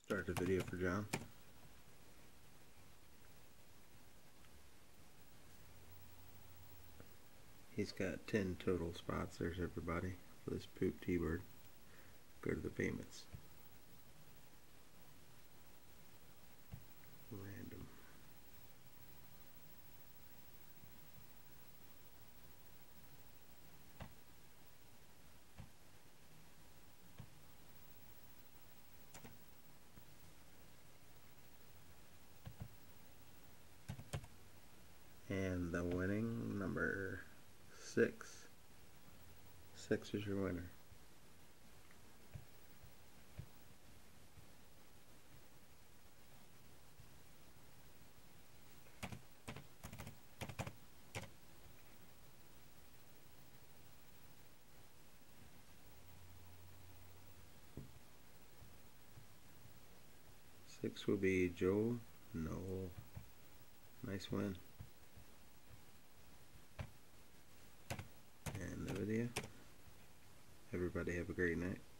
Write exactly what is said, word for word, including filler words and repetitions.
Start the video for John. He's got ten total spots. There's everybody for this poop T-bird. Go to the payments. Random. And the winning number six. Six is your winner. Six will be Joel. No. Nice win. And the video. Everybody have a great night.